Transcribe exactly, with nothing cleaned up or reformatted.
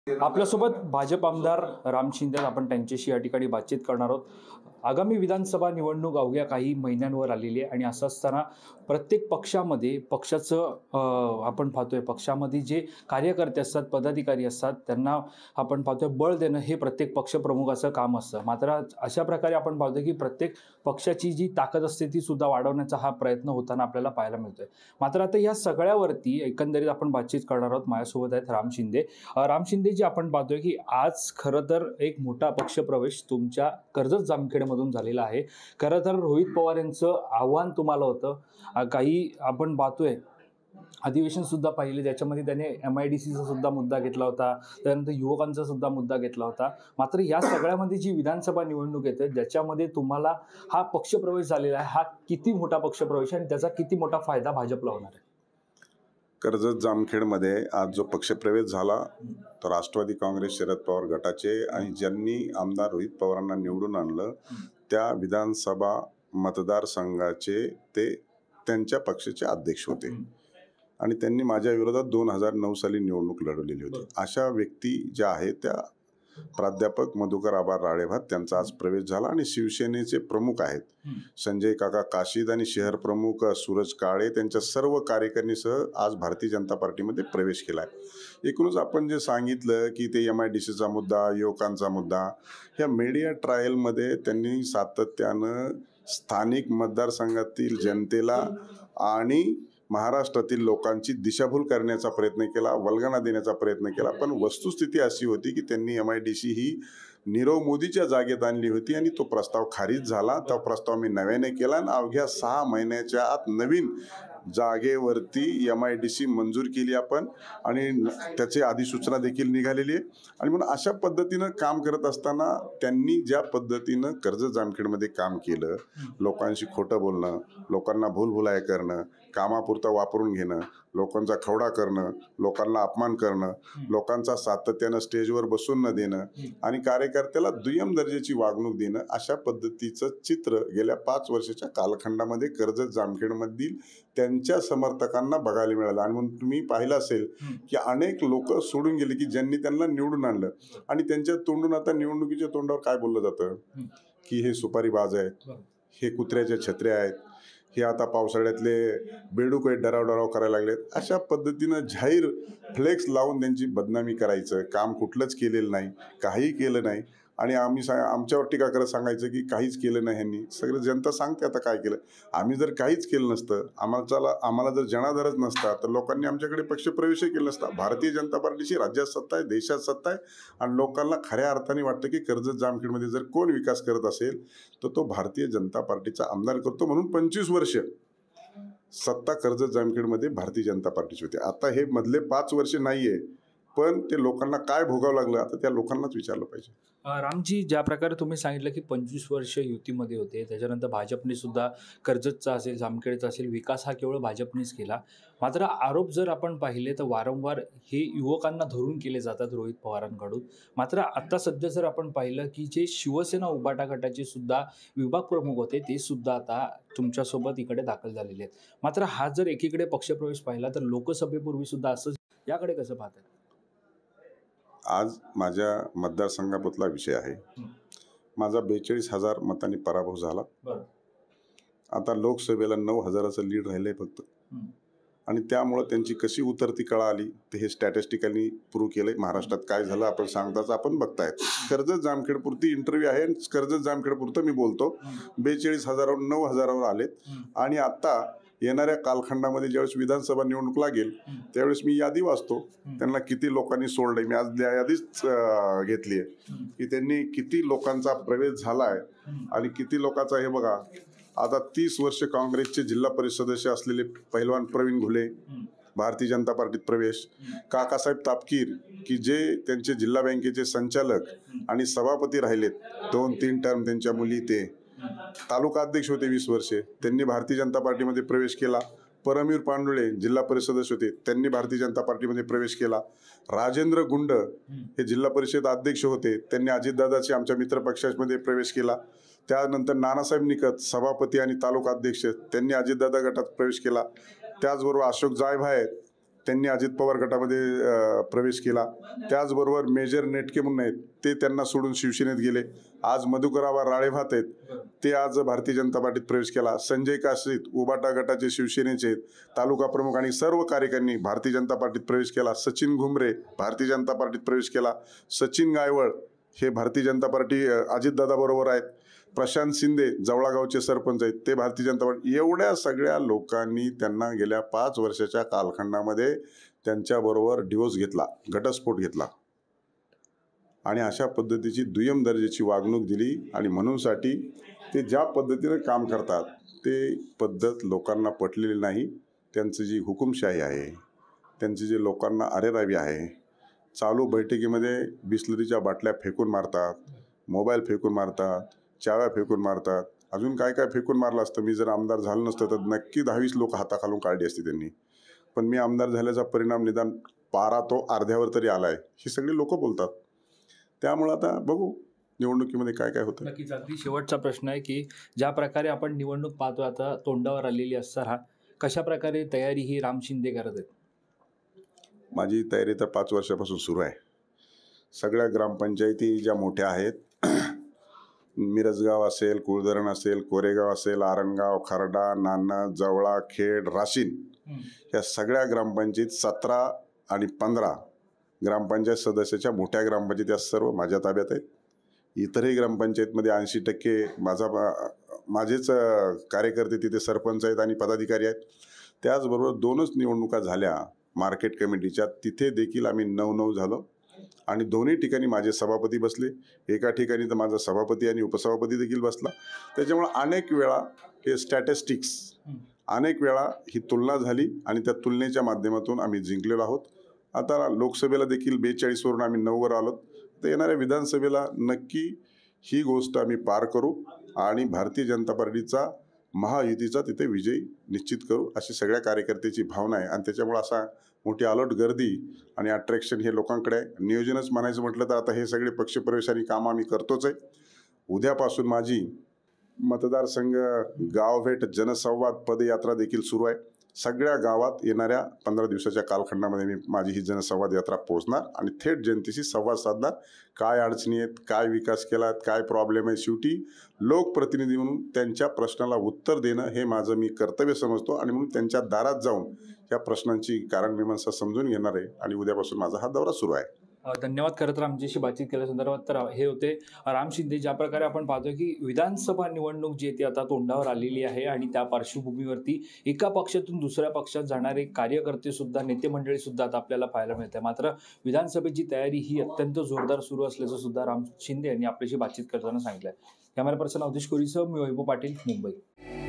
आपल्यासोबत भाजप आमदार राम शिंदे आपण त्यांच्याशी या ठिकाणी बातचीत करणार आहोत। आगामी विधानसभा निवडणूक अवघ्या काही महिन्यांवर आलेली आहे आणि असं असताना प्रत्येक पक्षामध्ये पक्षाचं आपण पाहतोय पक्षामध्ये जे कार्यकर्ते असतात, पदाधिकारी असतात, त्यांना आपण पाहतोय बळ देणं हे प्रत्येक पक्षप्रमुखाचं काम असतं। मात्र अशा प्रकारे आपण पाहतोय की प्रत्येक पक्षाची जी ताकद असते ती सुद्धा वाढवण्याचा हा प्रयत्न होताना आपल्याला पाहायला मिळतोय। मात्र आता या सगळ्यावरती एकंदरीत आपण बातचीत करणार आहोत। माझ्यासोबत आहेत राम शिंदे। राम शिंदे जी आपण पाहतोय की आज खरं तर एक मोठा पक्षप्रवेश तुमच्या कर्जत जामखेडमधून झालेला आहे। खरं तर रोहित पवार यांचं आव्हान तुम्हाला होतं। काही आपण पाहतोय अधिवेशन सुद्धा पाहिले, त्याच्यामध्ये त्याने एम आय डी सीचा सुद्धा मुद्दा घेतला होता, त्यानंतर युवकांचा सुद्धा मुद्दा घेतला होता। मात्र या सगळ्यामध्ये जी विधानसभा निवडणूक येते ज्याच्यामध्ये तुम्हाला हा पक्षप्रवेश झालेला आहे, हा किती मोठा पक्षप्रवेश आणि त्याचा किती मोठा फायदा भाजपला होणार आहे? कर्जत जामखेडमध्ये आज जो पक्षप्रवेश झाला तो राष्ट्रवादी काँग्रेस शरद पवार गटाचे आणि ज्यांनी आमदार रोहित पवारांना निवडून आणलं त्या विधानसभा मतदारसंघाचे ते त्यांच्या पक्षाचे अध्यक्ष होते आणि त्यांनी माझ्या विरोधात दोन हजार नऊ साली निवडणूक लढवलेली होती। अशा व्यक्ती ज्या आहेत त्या प्राध्यापक मधुकर आबा राळेभात त्यांचा आज प्रवेश झाला आणि शिवसेनेचे प्रमुख आहेत संजय काका काशीद आणि शहर प्रमुख सूरज काळे त्यांच्या सर्व कार्यकारिणीसह आज भारतीय जनता पार्टीमध्ये प्रवेश केला आहे। एकूणच आपण जे सांगितलं की ते एम आय डी सीचा मुद्दा, युवकांचा मुद्दा, ह्या मीडिया ट्रायलमध्ये त्यांनी सातत्यानं स्थानिक मतदारसंघातील जनतेला आणि महाराष्ट्रातील लोकांची दिशाभूल करण्याचा प्रयत्न केला, वल्गना देण्याचा प्रयत्न केला। पण वस्तुस्थिती अशी होती की त्यांनी एम आय डी सी ही नीरव मोदीच्या जागेत आणली होती आणि तो प्रस्ताव खारिज झाला। तो प्रस्ताव मी नव्याने केला आणि अवघ्या सहा महिन्याच्या आत नवीन जागेवरती एम आय डी सी मंजूर केली आपण आणि त्याची अधिसूचना देखील निघालेली आहे। आणि म्हणून अशा पद्धतीनं काम करत असताना त्यांनी ज्या पद्धतीनं कर्जत जामखेडमध्ये काम केलं, लोकांशी खोटं बोलणं, लोकांना भूलभुलाय करणं, कामापुरतं वापरून घेणं, लोकांचा खवडा करणं, लोकांना अपमान करणं, लोकांचा सातत्यानं स्टेजवर बसून न देणं आणि कार्यकर्त्याला दुय्यम दर्जाची वागणूक देणं, अशा पद्धतीचं चित्र गेल्या पाच वर्षाच्या कालखंडामध्ये कर्जत जामखेडमधील त्यांच्या समर्थकांना बघायला मिळालं। आणि म्हणून तुम्ही पाहिलं असेल की अनेक लोक सोडून गेले की ज्यांनी त्यांना निवडून आणलं आणि त्यांच्या तोंडून आता निवडणुकीच्या तोंडावर काय बोललं जातं की हे सुपारीबाज आहेत, हे कुत्र्याच्या छत्र्या आहेत, हे आता पावसाळ्यातले बेडूक डराव डराव करायला लागलेत। अशा पद्धतीनं जाहीर फ्लेक्स लावून त्यांची बदनामी करायचं काम कुठलंच केलेलं नाही, काही केलं नाही आणि आम्ही सा आमच्यावर टीका करत सांगायचं की काहीच केलं नाही ह्यांनी। सगळं जनता सांगते आता काय केलं। आम्ही जर काहीच केलं नसतं, आम्हाला आम्हाला जर जनाधारच नसता तर लोकांनी आमच्याकडे पक्षप्रवेशही केला नसता। भारतीय जनता पार्टीची राज्यात सत्ता आहे, देशात सत्ता आहे आणि लोकांना खऱ्या अर्थाने वाटतं की कर्जत जामखेडमध्ये जर कोण विकास करत असेल तर तो भारतीय जनता पार्टीचा आमदार करतो। म्हणून पंचवीस वर्ष सत्ता कर्जत जामखेडमध्ये भारतीय जनता पार्टीची होती। आता हे मधले पाच वर्ष नाहीये, पण ते लोकांना काय भोगावं लागलं आता त्या लोकांनाच विचारलं पाहिजे। रामजी, ज्या प्रकारे तुम्ही सांगितलं की पंचवीस वर्ष युतीमध्ये होते, त्याच्यानंतर भाजपने सुद्धा कर्जतचा असेल, जामखेडचा असेल, विकास हा केवळ भाजपनेच केला। मात्र आरोप जर आपण पाहिले तर वारंवार हे युवकांना धरून केले जातात रोहित पवारांकडून। मात्र आता सध्या जर आपण पाहिलं की जे शिवसेना उबाटा गटाचे सुद्धा विभाग प्रमुख होते ते सुद्धा आता तुमच्यासोबत इकडे दाखल झालेले आहेत। मात्र हा जर एकीकडे पक्षप्रवेश पाहिला तर लोकसभेपूर्वी सुद्धा असं, याकडे कसं पाहतात? आज माझ्या मतदारसंघाबद्दला विषय आहे। माझा बेचाळीस हजार मतांनी पराभव झाला। आता लोकसभेला नऊ हजाराचं लीड राहिलंय फक्त आणि त्यामुळं त्यांची कशी उतरती कळा आली ते हे स्टॅटिस्टिकली प्रूव्ह केलंय। महाराष्ट्रात काय झालं आपण सांगताच आपण बघतायत। कर्जत जामखेडपुरती इंटरव्ह्यू आहे, कर्जत जामखेडपुरतं मी बोलतो। बेचाळीस हजारावर नऊ हजारावर आलेत आणि आता येणाऱ्या कालखंडामध्ये ज्यावेळेस विधानसभा निवडणूक लागेल त्यावेळेस मी यादी वाचतो त्यांना किती लोकांनी सोडलंय। मी आज यादीच घेतली आहे की त्यांनी किती लोकांचा प्रवेश झालाय आणि किती लोकांचा, हे बघा आता तीस वर्ष काँग्रेसचे जिल्हा परिषद सदस्य असलेले पैलवान प्रवीण घुले भारतीय जनता पार्टीत प्रवेश, काकासाहेब तापकीर की जे त्यांचे जिल्हा बँकेचे संचालक आणि सभापती राहिलेत दोन तीन टर्म त्यांच्या मुली, ते तालुका अध्यक्ष होते वीस वर्षे, त्यांनी भारतीय जनता पार्टीमध्ये प्रवेश केला। परमवीर पांडुळे जिल्हा परिषद सदस्य होते, त्यांनी भारतीय जनता पार्टीमध्ये प्रवेश केला। राजेंद्र गुंड हे जिल्हा परिषद अध्यक्ष होते, त्यांनी अजितदादाचे आमच्या मित्र पक्षामध्ये प्रवेश केला। त्यानंतर नानासाहेब निकत सभापती आणि तालुका अध्यक्ष, त्यांनी अजितदादा गटात प्रवेश केला। त्याचबरोबर अशोक जायभाये त्यांनी अजित पवार गटामध्ये अ, प्रवेश केला. त्याचबरोबर मेजर नेटके म्हणून आहेत, ते त्यांना सोडून शिवसेनेत गेले. आज मधुकरराव राळेभात आहेत, ते आज भारतीय जनता पार्टीत प्रवेश केला. संजय काशीत उबाटा गटाचे शिवसेनेचे आहेत, तालुका प्रमुख आणि सर्व कार्यकर्त्यांनी भारतीय जनता पार्टीत प्रवेश केला. सचिन घुमरे भारतीय जनता पार्टीत प्रवेश केला. सचिन गायवळ हे भारतीय जनता पार्टी अजितदादा बरोबर आहेत. प्रशांत शिंदे जवळा गावचे सरपंच आहेत, ते भारतीय जनता पार्टी. एवढ्या सगळ्या लोकांनी त्यांना गेल्या पाच वर्षाच्या कालखंडामध्ये त्यांच्याबरोबर डिवोर्स घेतला, घटस्फोट घेतला आणि अशा पद्धतीची दुय्यम दर्जाची वागणूक दिली. आणि म्हणूनसाठी ते ज्या पद्धतीने काम करतात ते पद्धत लोकांना पटलेली नाही. त्यांची जी हुकुमशाही आहे, त्यांची जी लोकांना अरेरावी आहे, चालू बैठकीमध्ये बिस्लरीच्या बाटल्या फेकून मारतात, मोबाईल फेकून मारतात, चाव्या फेकून मारतात. अजून काय काय फेकून मारलं असतं. मी जर आमदार झालं नसतं तर नक्की दहावीस लोक हाताखालून काढली असती त्यांनी. पण मी आमदार झाल्याचा परिणाम निदान पारा तो अर्ध्यावर तरी आलाय, ही सगळी लोक बोलतात. त्यामुळं आता बघू निवडणुकीमध्ये काय काय होतं. नक्कीच. अगदी शेवटचा प्रश्न आहे की ज्या प्रकारे आपण निवडणूक पाहतो आता तोंडावर आलेली असताना कशा प्रकारे तयारी ही राम शिंदे करत आहेत? माझी तयारी तर पाच वर्षापासून सुरू आहे. सगळ्या ग्रामपंचायती ज्या मोठ्या आहेत, मिरजगाव असेल, कुळधरण असेल, कोरेगाव असेल, आरणगाव, खर्डा, नान्नज, जवळा, खेड, राशीन, या सगळ्या ग्रामपंचायत सतरा आणि पंधरा ग्रामपंचायत सदस्याच्या मोठ्या ग्रामपंचायत या सर्व माझ्या ताब्यात आहेत. इतरही ग्रामपंचायतमध्ये ऐंशी टक्के माझा माझेच कार्यकर्ते तिथे सरपंच आहेत आणि पदाधिकारी आहेत. त्याचबरोबर दोनच निवडणुका झाल्या मार्केट कमिटीच्या, तिथे देखील आम्ही नऊ नऊ झालो आणि दोन्ही ठिकाणी माझे सभापती बसले. एका ठिकाणी तर माझा सभापती आणि उपसभापती देखील बसला. त्याच्यामुळे अनेक वेळा हे स्टॅटिस्टिक्स, अनेक वेळा ही तुलना झाली आणि त्या तुलनेच्या माध्यमातून आम्ही जिंकलेलो आहोत. आता लोकसभेला देखील बेचाळीसवरून आम्ही नऊवर आलो. तर येणाऱ्या विधानसभेला नक्की ही गोष्ट आम्ही पार करू आणि भारतीय जनता पार्टीचा महायुतीचा तिथे विजय निश्चित करू, अशी सगळ्या कार्यकर्त्याची भावना आहे. आणि त्याच्यामुळे असा मोठी अलर्ट गर्दी आणि अट्रॅक्शन हे लोकांकडे आहे. नियोजनच म्हणायचं म्हटलं तर आता हे सगळे पक्षप्रवेश आणि कामं आम्ही करतोच आहे. उद्यापासून माझी मतदारसंघ गावभेट जनसंवाद पदयात्रा देखील सुरू आहे. सगळ्या गावात येणाऱ्या पंधरा दिवसाच्या कालखंडामध्ये मी माझी ही जनसंवाद यात्रा पोहोचणार आणि थेट जनतेशी संवाद साधणार. काय अडचणी आहेत, काय विकास केला, काय प्रॉब्लेम आहे, शेवटी लोकप्रतिनिधी म्हणून त्यांच्या प्रश्नाला उत्तर देणं हे माझं मी कर्तव्य समजतो आणि म्हणून त्यांच्या दारात जाऊन या प्रश्नांची कारणमीमांसा समजून घेणार आहे. आणि उद्यापासून माझा हा दौरा सुरू आहे. धन्यवाद. खरं तर आमच्याशी बातचीत केल्या संदर्भात तर हे होते राम शिंदे. ज्या प्रकारे आपण पाहतो की विधानसभा निवडणूक जी आहे ती आता तोंडावर आलेली आहे आणि त्या पार्श्वभूमीवरती एका पक्षातून दुसऱ्या पक्षात जाणारे कार्यकर्ते सुद्धा, नेते मंडळी सुद्धा आता आपल्याला पाहायला मिळते. मात्र विधानसभेची तयारी ही अत्यंत जोरदार सुरू असल्याचं सुद्धा राम शिंदे यांनी आपल्याशी बातचीत करताना सांगितलं. कॅमेरा पर्सन अवधेश कोरीसह मी वैभव पाटील, मुंबई.